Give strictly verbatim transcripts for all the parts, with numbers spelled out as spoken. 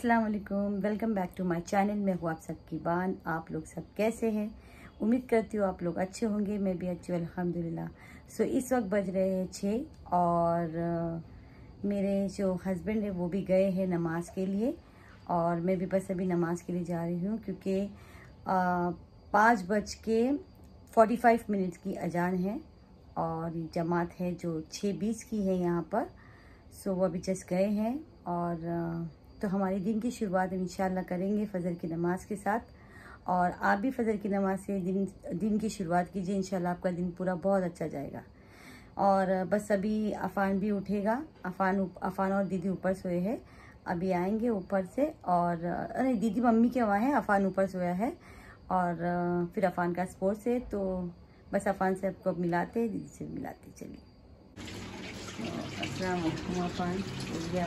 अस्सलाम वालेकुम, welcome back to my channel. मैं हूँ आप सबकी बान। आप लोग सब कैसे हैं? उम्मीद करती हूँ आप लोग अच्छे होंगे। मैं भी अच्छी हूँ अल्हम्दुलिल्लाह। सो इस वक्त बज रहे हैं छः और uh, मेरे जो हस्बैंड है वो भी गए हैं नमाज के लिए और मैं भी बस अभी नमाज के लिए जा रही हूँ क्योंकि पाँच बज के फोर्टी फाइव मिनट की अजान है और जमात है जो छः बीस की है यहाँ पर। सो वो अभी जस्ट गए हैं और uh, तो हमारी दिन की शुरुआत इंशाल्लाह करेंगे फ़जर की नमाज़ के साथ। और आप भी फ़जर की नमाज़ से दिन दिन की शुरुआत कीजिए, इंशाल्लाह आपका दिन पूरा बहुत अच्छा जाएगा। और बस अभी अफ़ान भी उठेगा। अफ़ान अफ़ान और दीदी ऊपर सोए हैं, अभी आएंगे ऊपर से। और अरे दीदी मम्मी के वहाँ है, अफ़ान ऊपर सोया है और फिर अफ़ान का स्पोर्ट्स है। तो बस अफ़ान से आपको मिलाते हैं, दीदी से मिलाते। चलिए अस्सलाम वालेकुम। अफ़ान हो गया?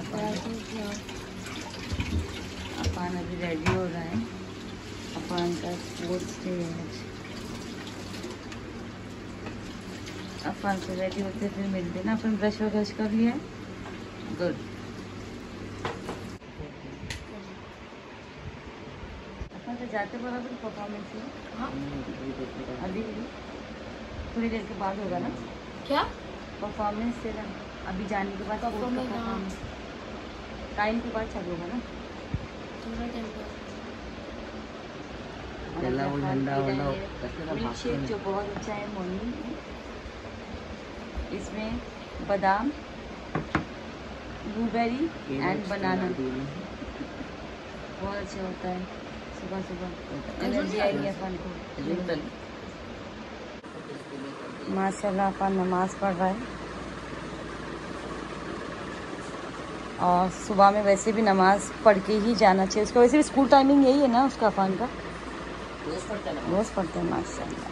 अफ़ान अभी रेडी हो रहा है। अफ़ान का स्पोर्ट्स डे है। अफ़ान से रेडी होते फिर मिलते ना। अपन ब्रश वगैरह कर लिया है? गुड। अफ़ान से जाते बराबर परफॉर्मेंस है? हाँ अभी थोड़ी देर के बाद होगा ना? क्या परफॉर्मेंस से ना अभी जाने के बाद परफॉर्मेंस टाइम के बाद चालू होगा ना? मिल्क शेक जो बहुत अच्छा है मॉर्निंग में, इसमें बादाम, ब्लूबेरी एंड बनाना बहुत अच्छा होता है। सुबह सुबह एनर्जी आएगी अफ़ान को। माशाल्लाह अफ़ान नमाज़ पढ़ रहा है और सुबह में वैसे भी नमाज़ पढ़ के ही जाना चाहिए उसका। वैसे भी स्कूल टाइमिंग यही है ना उसका, अफ़ान का रोज़ पढ़ते हैं माशाल्लाह।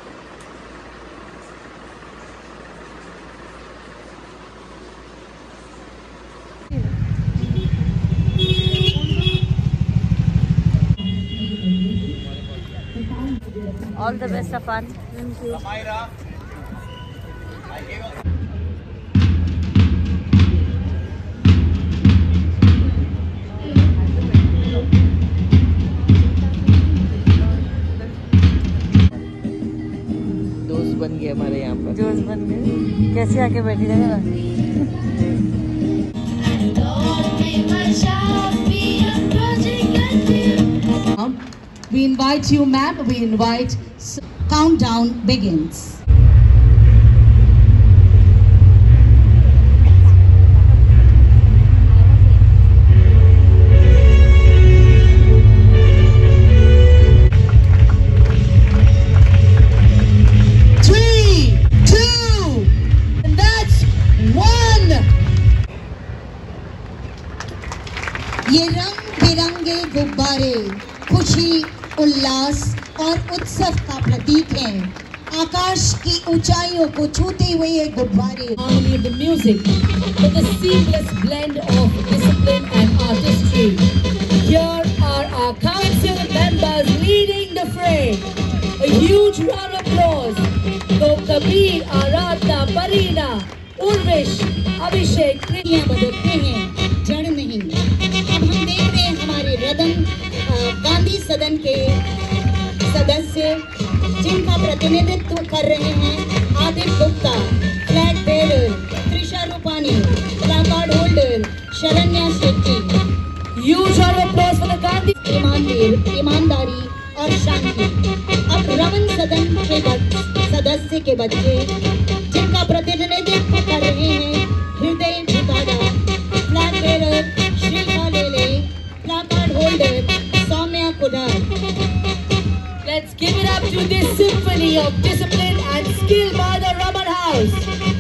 All the best Afan. बन गए हमारे यहाँ पर, जोश बन गए। कैसे आके बैठी रहे ना। We invite you, ma'am. We invite. Countdown begins. ये रंग बिरंगे गुब्बारे खुशी, उल्लास और उत्सव का प्रतीक हैं। आकाश की ऊंचाइयों को छूते हुए ये गुब्बारे harmony of the music with a seamless blend of discipline and artistry. Here are our council members leading the fray. A huge round of applause for Kabir, Aradna, Parina, Urvish, Abhishek. बदलते हैं, जड़ नहीं। अब हम देख रहे हैं हमारे रदन गांधी सदन के सदस्य जिनका प्रतिनिधित्व कर रहे हैं Aditya Gupta, flag bearer Trisha Rupani, placard holder Sharanya Shetty. Huge round of applause for the Gandhi. ईमानदार ईमानदारी और शांति। अब रमन सदन के सदस्य के बच्चे जिनका प्रतिनिधित्व कर रहे हैं हृदय झुकाड़ा, flag bearer Shrika Lele, placard holder Saumya Kudar. Let's give it up to this symphony of discipline and skill by the Raman House.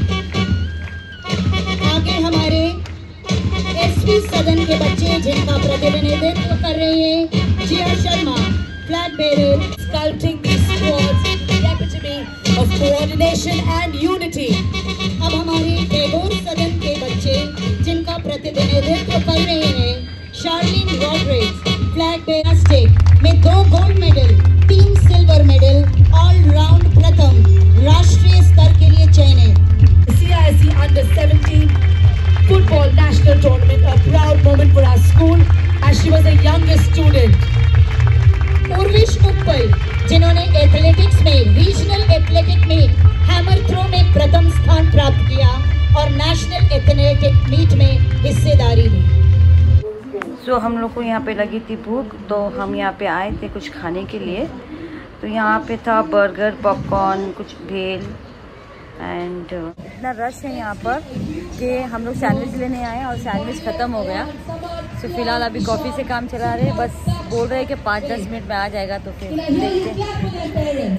आगे हमारे एसपी सदन के बच्चे जिनका प्रतिनिधित्व कर रहे हैं Jiya Sharma, flag bearer. Sculpting these squads, the epitome of coordination and unity. अब हमारे टैगोर सदन के बच्चे जिनका प्रतिनिधित्व कर रहे हैं शार्लिन रॉड्रिग्स, फ्लैग बेरर में दो गोल्ड मेडल, तीन सिल्वर मेडल, ऑल राउंड प्रथम राष्ट्रीय स्तर के लिए चयनित। C I S C Under seventeen Football National Tournament, a proud moment for our school as as she was the youngest student. Urvish मुक्पल, जिन्होंने एथलेटिक्स में रीजनल एथलेटिक में हैमर थ्रो में प्रथम स्थान प्राप्त किया और नेशनल एथलेटिक मीट में हिस्सेदारी ली। सो so, हम लोग को यहाँ पे लगी थी भूख, तो हम यहाँ पे आए थे कुछ खाने के लिए। तो यहाँ पे था बर्गर, पॉपकॉर्न, कुछ भेल एंड इतना रश है यहाँ पर कि हम लोग सैंडविच लेने आए और सैंडविच ख़त्म हो गया। तो फिलहाल अभी कॉफ़ी से काम चला रहे हैं, बस बोल रहे हैं कि पाँच दस मिनट में आ जाएगा, तो फिर देखते हैं।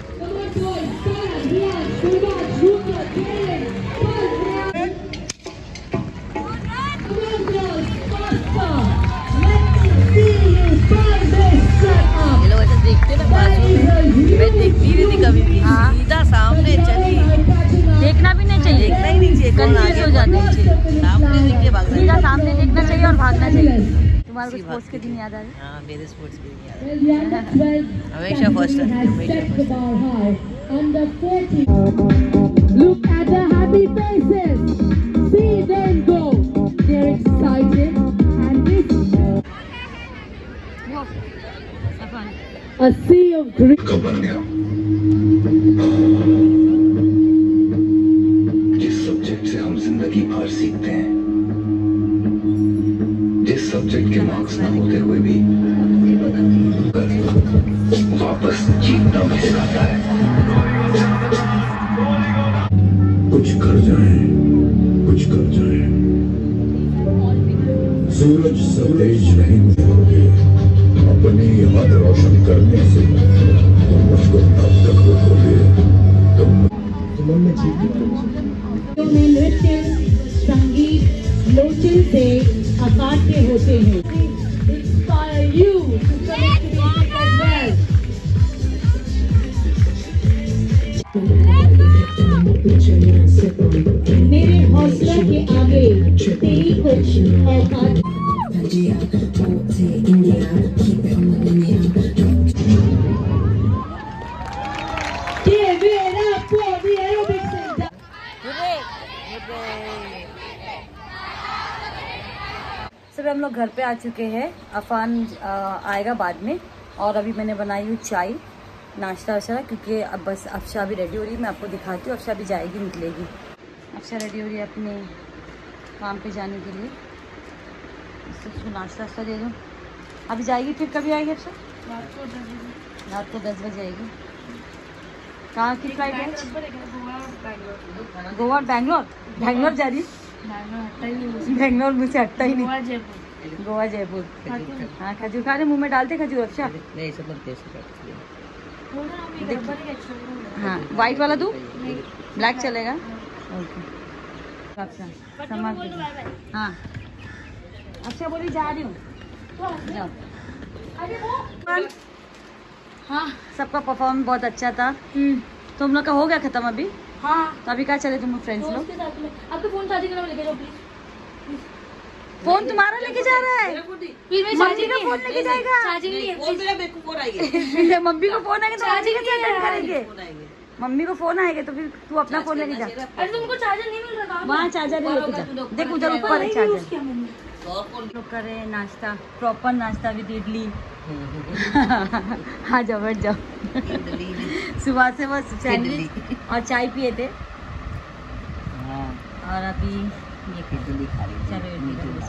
ये लोग ऐसे देखते ना बाजू में, मैं देखती भी थी कभी भी। हाँ, सीधा सामने चली, देखना भी नहीं चाहिए, देखना ही नहीं चाहिए, कंफ्यूज हो जाते हैं। सामने देख के भागना सीधा चाहिए। सामने देखना चाहिए और भागना चाहिए। तुम्हारे को स्पोर्ट्स के दिन याद आ रहे? हाँ, मेरे स्पोर्ट्स के दिन याद है। हमेशा फर्स्ट रहती हूँ, हमेशा first. Look at the happy faces. See them go. They're excited and this a sea of green. कब बन गया? जिस सब्जेक्ट से हम जिंदगी भर सीखते हैं, जिस सब्जेक्ट के मार्क्स ना होते हुए भी वापस जीतना भी सिखाता है। कुछ कर जाए, कुछ कर जाए, सूरज संदेश नहीं छोड़े, अपनी हद रोशन करने से तुम मुझको तब तक रोकोगे तुम तुम में जीत में नृत्य, संगीत, लोचन से अकाट्य होते हैं। Inspire you to commit to music as well. मेरे हौसला के आगे तेरी कुछ औकात। Give it up for the aerobics center. सब हम लोग घर पे आ चुके हैं। अफान आ, आएगा बाद में। और अभी मैंने बनाई हूँ चाय, नाश्ता वाश्ता, क्योंकि अब बस अफशा भी रेडी हो रही है। मैं आपको दिखाती हूँ, अफशा भी जाएगी, निकलेगी। अफशा रेडी हो रही है अपने काम पे जाने के लिए। इसको नाश्ता वाश्ता दे दूँ। अभी जाएगी, फिर कभी आएगी अफशा? रात को दस बजे। रात को दस बजे आएगी। कहाँ की फ्लाइट है? गोवा और बैंगलोर। बैंगलोर जा रही? बैंगलोर मुझसे हटता ही नहीं। गोवा जयपुर। हाँ, खजूर खा रहे, मुँह में डालते खजूर अफशा? नहीं, सब लोग टेस्ट करते हैं। हाँ, वाइट वाला दूँ? ब्लैक चलेगा? ओके। अफशा समाज हाँ, अफशा बोली जा रही हूँ, जाओ। हाँ, सबका परफॉर्मेंस बहुत अच्छा था। तुम लोग का हो गया खत्म अभी? हाँ। तो अभी क्या चले तुम लोग फ्रेंड्स लोग? आपका फोन चार्जिंग करने लेके जाओ प्लीज। फोन तुम्हारा लेके जा रहा है? प्लीज मेरी मम्मी चार्जिंग का फोन लेके जाएगा? चार्जिंग नहीं है फोन मेरा बेवकूफ फोन आएगा। मम्मी को फोन आएगा तो मम्मी कैसे चार्जिंग अटेंड करेंगे? फोन आएंगे। मम्मी को फोन आएगा तो फिर तू अपना फोन लेके जा। अरे तुमको चार्जर नहीं मिल रहा? वहाँ चार्जर नहीं लेके जा। देख उधर ऊपर है चार्जर। लोग कर रहे हैं नाश्ता, प्रॉपर नाश्ता विद इडली। हाँ जाओ, बैठ जाओ। सुबह से बस सैंडविच और चाय पिए थे। और अभी ये इडली खा रही हूँ। चलो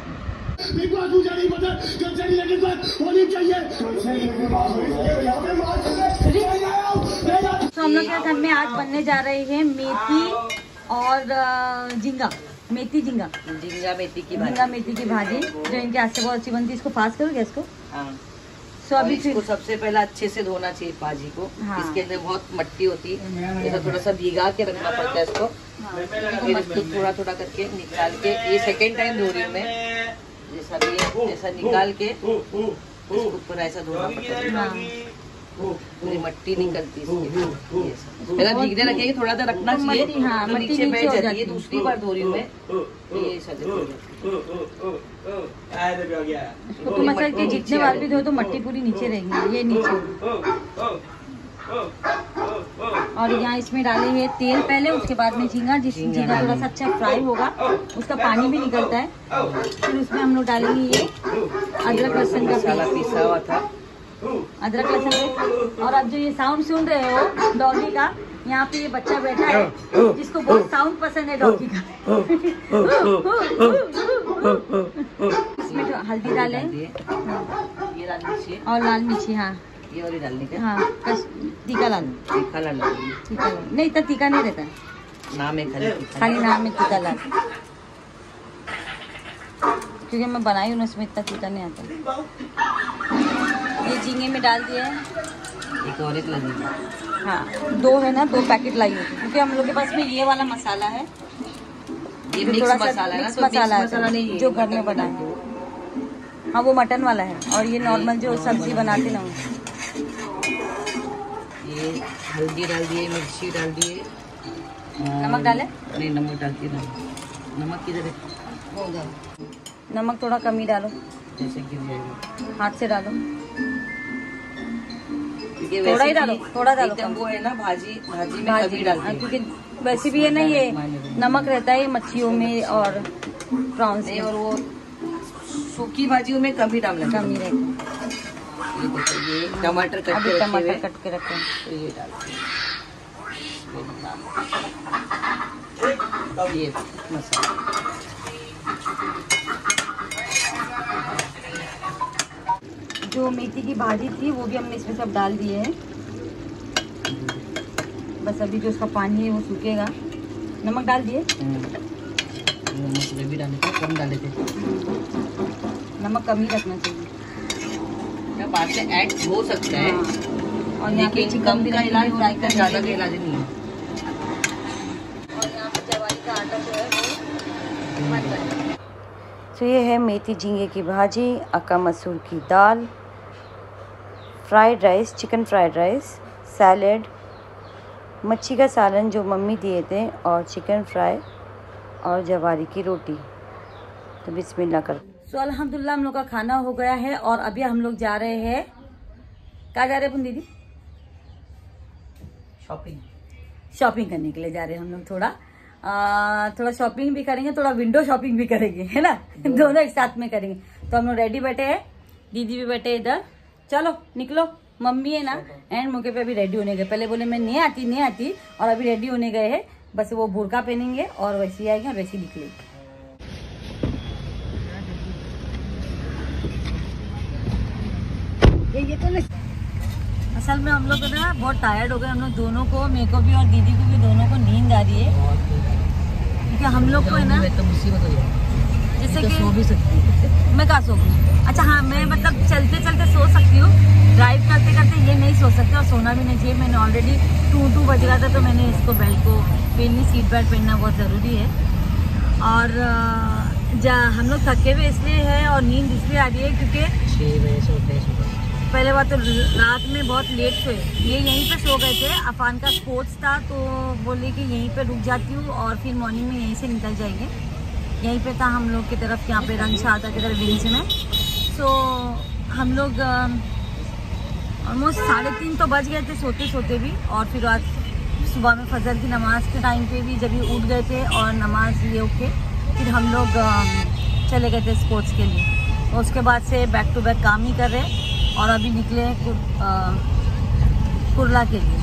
तो हम लोग के घर में आज बनने जा रहे हैं मेथी और झींगा, मेथी झींगा झींगा मेथी की झींगा मेथी की भाजी, जो इनके हाथ से बहुत अच्छी बनती है। इसको फास्ट करोगे इसको? हाँ। सो अभी इसको सबसे पहले अच्छे से धोना चाहिए भाजी को। हाँ। इसके अंदर बहुत मट्टी होती है, ये तो थोड़ा सा भीगा के रखना पड़ता है इसको। हाँ। फिर इसको थोड़ा थोड़ा करके निकाल के, ये सेकेंड टाइम धो रही हूँ मैं। जैसा भी ऐसा निकाल के इसको ऊपर ऐसा धोना पड़ता है। हाँ। पूरी मट्टी निकलती है। पहले भीगने रखेंगे, थोड़ा सा रखना चाहिए। मट्टी, हाँ, तो मट्टी नीचे नीचे बैठ हो जाती जाती है। है। दूसरी बार धो रही हूँ मैं, ये सजा हो जाती है। इसको तुम मसल के जितने बार भी धो तो मट्टी पूरी नीचे रहेगी। ये नीचे और यहाँ इसमें डाले हुए तेल पहले, उसके बाद में झींगा, जिस झींगा थोड़ा सा अच्छा फ्राई होगा उसका पानी भी निकलता है। फिर उसमें हम लोग डालेंगे ये अदरक लहसुन का मसाला पीसा हुआ था, अदरक लहसुन। और अब जो ये साउंड सुन रहे हो डॉगी का, यहाँ पे ये बच्चा बैठा है जिसको बहुत साउंड पसंद है डॉगी का। इसमें तो हल्दी डालें ये लाल मिर्ची और लाल मिर्ची, हाँ ये वाली डालने का, हाँ कस तीखा लाल, तीखा लाल डालनी, तीखा लाल नहीं, इतना तीखा नहीं रहता है, नाम है खाली तीखा। खाली नाम है तीखा लाल, क्योंकि मैं बनाई हूँ ना उसमें इतना तीखा नहीं आता। ये झींगे में डाल दिया है, एक और एक लगेगी। हाँ दो है ना, दो पैकेट लाई होगी, क्योंकि हम लोग के पास में ये वाला मसाला है, ये जो मिक्स थोड़ा सा मसाला है ना, मिक्स तो मिक्स मसाला मसाला है नहीं है, जो घर में बना है। हाँ वो मटन वाला है, और ये नॉर्मल जो सब्जी बनाते ना, ये हल्दी डाल दिए, मिर्ची डाल दिए, नमक डाले, नहीं नमक डालती ना, नमक किधर है, हो गया, नमक थोड़ा कम ही डालो, जैसे गिर जाएगा, हाथ से डालो, क्योंकि थोड़ा ही वैसे डालो, भी थोड़ा डालो एकदम वो है ना भाजी, भाजी में भाजी कभी डालते हैं। क्योंकि वैसे भी है ना ये नमक रहता है मच्छियों में और प्रॉन्स नहीं, में, और वो सूखी भाजियों में कभी डालना है। कम ही रहता है। ये देखो, ये टमाटर कट अभी के रखे टमाटर हुए, कट के रखे हैं। तो ये डालते हैं, ये मसाला, जो मेथी की भाजी थी वो भी हमने इसमें सब डाल दिए हैं। बस अभी जो उसका पानी है वो सूखेगा। नमक डाल दिए, मसाले भी डाले थे, कम डाले थे, नमक कम ही रखना चाहिए। क्या बात है, ऐड हो सकता है, हाँ। और यहाँ पे लेकिन चिकन कम भी का इलाज फ्राई होता कर है, ज़्यादा का इलाज नहीं है। और यहाँ पे जवारी का आटा जो है वो बन रहा है। तो ये है मेथी झींगे की भाजी, अक्का मसूर की दाल, fried rice, chicken fried rice, salad, मच्छी का सालन जो मम्मी दिए थे, और चिकन फ्राई और जवारी की रोटी। तो बिस्मिल्लाह कर। सो अल्हम्दुलिल्लाह हम लोग का खाना हो गया है, और अभी हम लोग जा रहे हैं, कहाँ जा रहे हैं दीदी? शॉपिंग शॉपिंग करने के लिए जा रहे हैं हम लोग। थोड़ा आ, थोड़ा शॉपिंग भी करेंगे, थोड़ा विंडो शॉपिंग भी करेंगे, है ना, दोनों एक साथ में करेंगे। तो हम लोग रेडी बैठे हैं, दीदी भी बैठे इधर। चलो निकलो, मम्मी है ना एंड मौके पे अभी रेडी होने गए। पहले बोले मैं नहीं आती नहीं आती, और अभी रेडी होने गए हैं। बस वो बुर्का पहनेंगे और वैसे ही आएंगे और वैसे ही निकलेंगे। ये ये तो नहीं, असल में हम लोग ना बहुत टायर्ड हो गए, हम लोग दोनों को, मेरे को भी और दीदी को भी, दोनों को नींद आ रही है, क्योंकि हम लोग को है ना, तो मुसीबत हो जाएगी, जैसे तो कि सो भी सकती है। मैं कहाँ सो गई? अच्छा हाँ, मैं मतलब चलते चलते सो सकती हूँ, ड्राइव करते करते ये नहीं सो सकते, और सोना भी नहीं चाहिए। मैंने ऑलरेडी टू टू बज रहा था, तो मैंने इसको बेल्ट को पहननी, सीट बेल्ट पहनना बहुत ज़रूरी है। और जा हम लोग थके हुए इसलिए है, और नींद इसलिए आ रही है क्योंकि छः बजे सोते हैं सुबह। पहले बात तो रात में बहुत लेट सोए, ये यहीं पे सो गए थे। अफान का स्पोर्ट्स था, तो बोले कि यहीं पे रुक जाती हूँ और फिर मॉर्निंग में यहीं से निकल जाएंगे। यहीं पे था हम लोग की तरफ, यहाँ पे रंगशादा की तरफ विंच में। सो हम लोग ऑलमोस्ट साढ़े तीन तो बज गए थे सोते सोते भी, और फिर आज सुबह में फजर की नमाज के टाइम पे भी जब ये उठ गए थे और नमाज लिए उठे, फिर हम लोग चले गए थे स्पोर्ट्स के लिए। और उसके बाद से बैक टू बैक काम ही कर रहे, और अभी निकले हैं कुर, कुरला के लिए।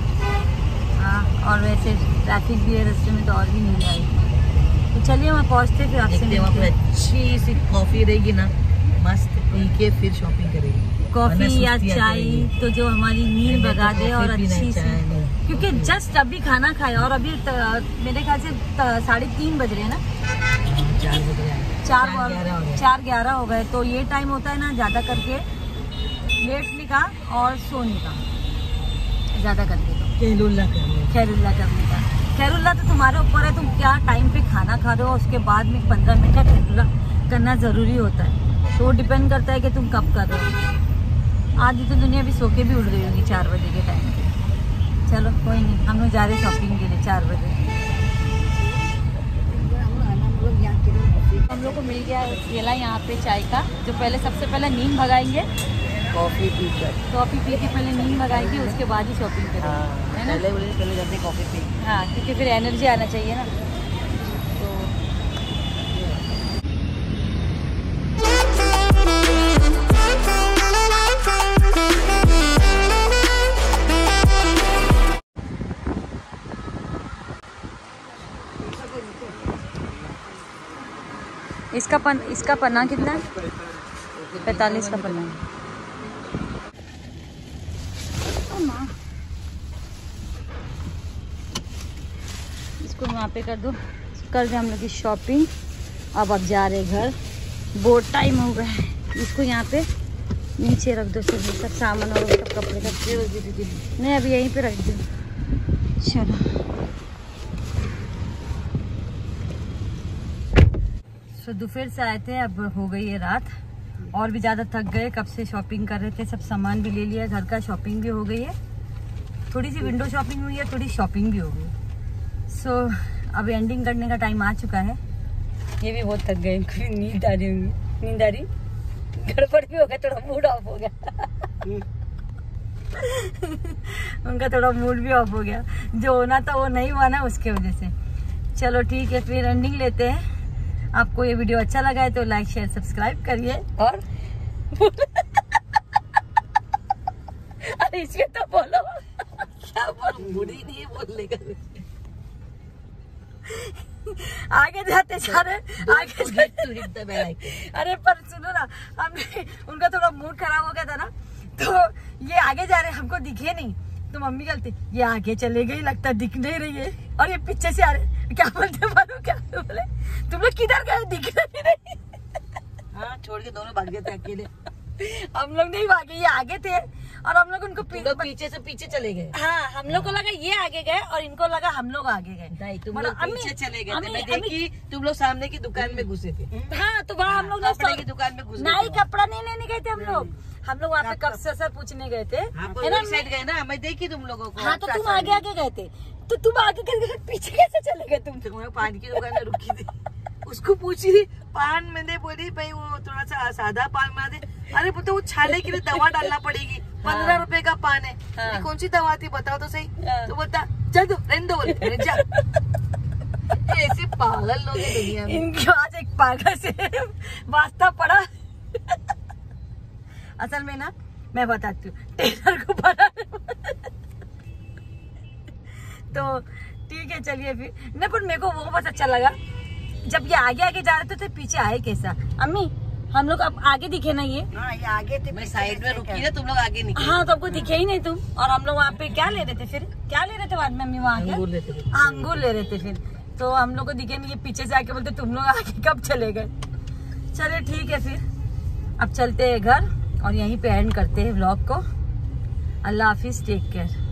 हाँ, और वैसे ट्रैफिक भी है रास्ते में, तो और भी नहीं आई। तो चलिए वहाँ पहुँचते फिर आपसे देखते वहाँ पे अच्छी सी कॉफ़ी रहेगी ना, मस्त पी के फिर शॉपिंग करेंगे। कॉफ़ी या चाय तो जो हमारी नींद भगा दे, और अच्छी सी, क्योंकि जस्ट अभी खाना खाया, और अभी त, मेरे ख्याल से साढ़े तीन बज रहे हैं ना, चार बज रहे हैं, चार चार ग्यारह हो गए। तो ये टाइम होता है ना ज़्यादा करके लेटने का और सोने का, ज़्यादा करके तो खैरुल्ला करने खैरुल्ला करने का। खैरुल्ला तो तुम्हारे ऊपर है, तुम क्या टाइम पे खाना खा रहे हो, उसके बाद में पंद्रह मिनट का खैरुल्ला करना ज़रूरी होता है। तो वो डिपेंड करता है कि तुम कब कर रहे हो। आधी तो दुनिया भी सो के भी उठ गई होगी चार बजे के टाइम पे। चलो कोई नहीं, हम लोग जा रहे शॉपिंग के लिए चार बजे। हम लोग को मिल गया केला यहाँ पे चाय का, जो पहले सबसे पहले नींद भगाएंगे, कॉफी पीकर। कॉफ़ी पी के पहले नींद लगाएंगे, उसके बाद ही शॉपिंग करेंगे, हाँ, है ना? पहले बोले चले जाते कॉफी पी। हाँ, क्योंकि फिर एनर्जी आना चाहिए ना। तो इसका पन इसका पन्ना कितना है? पैंतालीस का पन्ना है। इसको वहाँ पे कर दो, कर दे हम लोग की शॉपिंग। अब अब जा रहे घर, बहुत टाइम हो गया है। इसको यहाँ पे नीचे रख दो, सब सब सामान और सब कपड़े का नहीं, अभी यहीं पे रख दो। चलो तो दोपहर से आए थे, अब हो गई है रात, और भी ज़्यादा थक गए। कब से शॉपिंग कर रहे थे, सब सामान भी ले लिया, घर का शॉपिंग भी हो गई है, थोड़ी सी विंडो शॉपिंग हुई है, थोड़ी शॉपिंग भी हो गई। सो so, अब एंडिंग करने का टाइम आ चुका है। ये भी बहुत थक गए, इनको भी नींद आ रही होंगी, नींद आ रही, गड़बड़ भी हो गया, थोड़ा मूड ऑफ हो गया उनका थोड़ा मूड भी ऑफ हो गया, जो होना था वो नहीं हुआ ना, उसके वजह से। चलो ठीक है, फिर एंडिंग लेते हैं। आपको ये वीडियो अच्छा लगा है तो लाइक शेयर सब्सक्राइब करिए, और अरे इसमें तो बोलो क्या बोलूं, मूड ही नहीं है बोलने का। आगे जाते सारे आगे जाते अरे पर सुनो ना, हमने उनका थोड़ा मूड खराब हो गया था ना, तो ये आगे जा रहे, हमको दिखे नहीं, तो मम्मी कहती ये आगे चले गई, लगता दिख नहीं रही है, और ये पीछे से आ रहे, क्या बोलते मालूम क्या बोले, तुम लोग किधर गए, दिख नहीं। हाँ, छोड़ के दोनों भाग गए थे अकेले। हम लोग नहीं भागे, ये आगे थे, और हम लोग उनको तुम लोग पीछे से पीछे चले गए। हाँ, हम लोग को लगा ये आगे गए, और इनको लगा हम लोग आगे गए। नहीं, तुम मतलब लोग पीछे चले गए थे, मैं देखी तुम लोग सामने की दुकान में घुसे थे। हाँ, तो वहाँ हम लोग कपड़े की दुकान में घुसे। नहीं, कपड़ा नहीं लेने गए थे हम लोग, हम लोग वहाँ पे कब से सर पूछने गए थे, है ना, साइड गए ना, मैं देखी तुम लोगों को। हाँ, तो तुम आगे आगे गए थे, तो तुम आगे करके पीछे कैसे चले गए तुम? तो पान की दुकान में रुकी थी, उसको पूछी थी पान, मैंने बोली भाई वो थोड़ा सा सादा पान बना दे। अरे पुत्र, वो छाले के लिए दवा डालना पड़ेगी, पंद्रह रुपए का पान है। हाँ। कौन सी दवा थी बताओ तो सही। हाँ। तो बोलता चल दो रहने दो, बोले जा। ऐसे पागल लोग हैं दुनिया में। इनको आज एक पागल से वास्ता पड़ा। असल में ना, मैं बताती हूँ, टेलर को पड़ा। तो ठीक है, चलिए फिर नहीं, पर मेरे को वो बहुत अच्छा लगा, जब ये आगे आगे जा रहे थे तो पीछे आए कैसा। अम्मी, हम लोग अब आगे दिखे ना, ये हाँ, ये आगे थे, मैं साइड में रुकी ना, तुम लोग आगे निकले। हाँ, तो आपको दिखे ही नहीं तुम, और हम लोग वहाँ पे क्या ले रहे थे, फिर क्या ले रहे थे बाद में अम्मी वहाँ के? अंगूर लेते थे। हाँ, अंगूर ले रहे थे, फिर तो हम लोग को दिखे नहीं, ये पीछे से आके बोलते तुम लोग आगे कब चले गए। चले ठीक है, फिर अब चलते हैं घर, और यहीं पे एंड करते हैं व्लॉग को। अल्लाह हाफिज, टेक केयर।